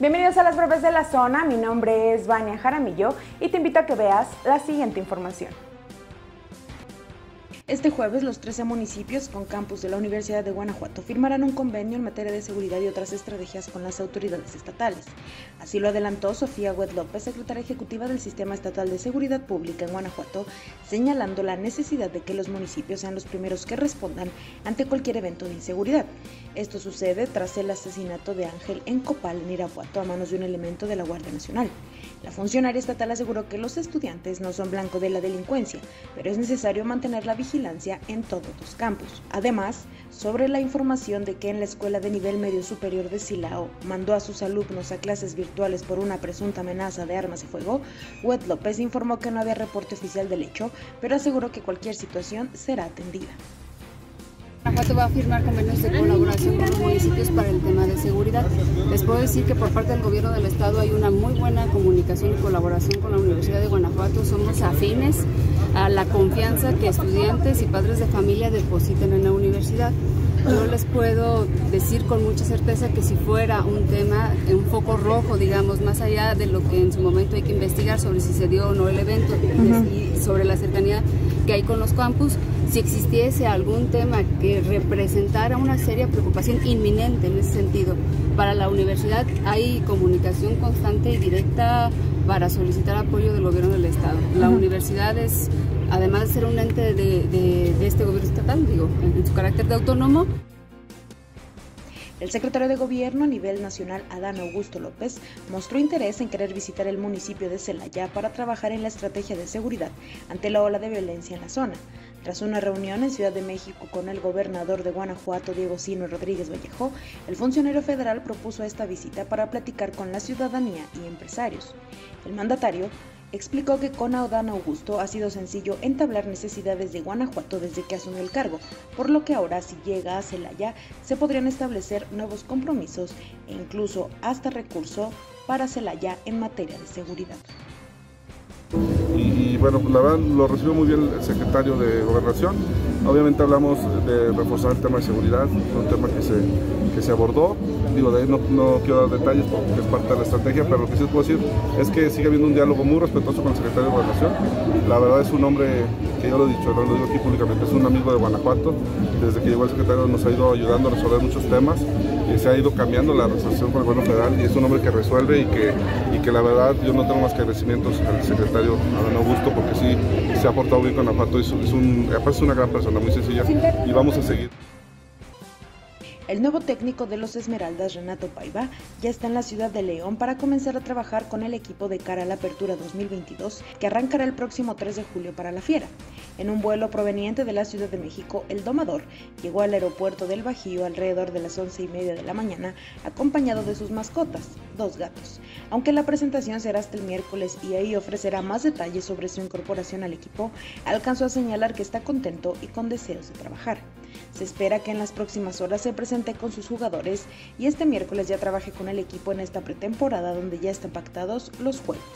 Bienvenidos a las breves de la zona, mi nombre es Vania Jaramillo y te invito a que veas la siguiente información. Este jueves, los 13 municipios con campus de la Universidad de Guanajuato firmarán un convenio en materia de seguridad y otras estrategias con las autoridades estatales. Así lo adelantó Sofía Huet López, secretaria ejecutiva del Sistema Estatal de Seguridad Pública en Guanajuato, señalando la necesidad de que los municipios sean los primeros que respondan ante cualquier evento de inseguridad. Esto sucede tras el asesinato de Ángel en Copal, en Irapuato, a manos de un elemento de la Guardia Nacional. La funcionaria estatal aseguró que los estudiantes no son blanco de la delincuencia, pero es necesario mantener la vigilancia en todos los campus. Además, sobre la información de que en la Escuela de Nivel Medio Superior de Silao mandó a sus alumnos a clases virtuales por una presunta amenaza de armas de fuego, Huet López informó que no había reporte oficial del hecho, pero aseguró que cualquier situación será atendida. Guanajuato va a firmar convenios de colaboración con los municipios para el tema de seguridad. Les puedo decir que por parte del gobierno del estado hay una muy buena comunicación y colaboración con la Universidad de Guanajuato. Somos afines a la confianza que estudiantes y padres de familia depositen en la universidad. Yo les puedo decir con mucha certeza que si fuera un tema, un foco rojo, digamos, más allá de lo que en su momento hay que investigar sobre si se dio o no el evento y sobre la cercanía que hay con los campus, si existiese algún tema que representara una seria preocupación inminente en ese sentido para la universidad, hay comunicación constante y directa para solicitar apoyo del gobierno del estado. La universidad es, además de ser un ente de este gobierno estatal, digo, en su carácter de autónomo. El secretario de Gobierno a nivel nacional, Adán Augusto López, mostró interés en querer visitar el municipio de Celaya para trabajar en la estrategia de seguridad ante la ola de violencia en la zona. Tras una reunión en Ciudad de México con el gobernador de Guanajuato, Diego Sinue Rodríguez Vallejo, el funcionario federal propuso esta visita para platicar con la ciudadanía y empresarios. El mandatario explicó que con Adán Augusto ha sido sencillo entablar necesidades de Guanajuato desde que asumió el cargo, por lo que ahora si llega a Celaya se podrían establecer nuevos compromisos e incluso hasta recurso para Celaya en materia de seguridad. Y bueno, la verdad lo recibió muy bien el secretario de Gobernación. Obviamente hablamos de reforzar el tema de seguridad, un tema que se abordó. Digo, de ahí no quiero dar detalles porque es parte de la estrategia, pero lo que sí les puedo decir es que sigue habiendo un diálogo muy respetuoso con el secretario de Gobernación. La verdad es un hombre que yo lo he dicho, lo digo aquí públicamente, es un amigo de Guanajuato. Desde que llegó el secretario nos ha ido ayudando a resolver muchos temas y se ha ido cambiando la resolución con el gobierno federal y es un hombre que resuelve y que la verdad yo no tengo más que agradecimientos al secretario Adán Augusto porque sí se ha portado bien con Guanajuato, aparte es una gran persona, muy sencilla y vamos a seguir. El nuevo técnico de los Esmeraldas, Renato Paiva, ya está en la ciudad de León para comenzar a trabajar con el equipo de cara a la Apertura 2022, que arrancará el próximo 3 de julio para la Fiera. En un vuelo proveniente de la Ciudad de México, el domador llegó al aeropuerto del Bajío alrededor de las 11:30 de la mañana, acompañado de sus mascotas, 2 gatos. Aunque la presentación será hasta el miércoles y ahí ofrecerá más detalles sobre su incorporación al equipo, alcanzó a señalar que está contento y con deseos de trabajar. Se espera que en las próximas horas se presente con sus jugadores y este miércoles ya trabaje con el equipo en esta pretemporada donde ya están pactados los juegos.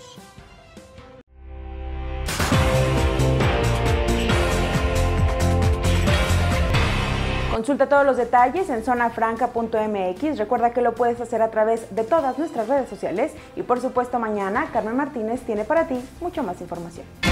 Consulta todos los detalles en zonafranca.mx. Recuerda que lo puedes hacer a través de todas nuestras redes sociales y por supuesto mañana Carmen Martínez tiene para ti mucho más información.